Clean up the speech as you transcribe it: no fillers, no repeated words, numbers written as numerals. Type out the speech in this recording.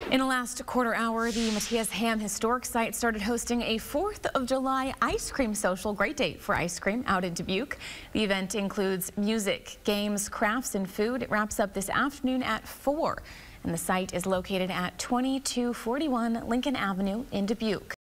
In the last quarter hour, the Mathias Historic Site started hosting a 4th of July ice cream social. Great date for ice cream out in Dubuque. The event includes music, games, crafts, and food. It wraps up this afternoon at 4, and the site is located at 2241 Lincoln Avenue in Dubuque.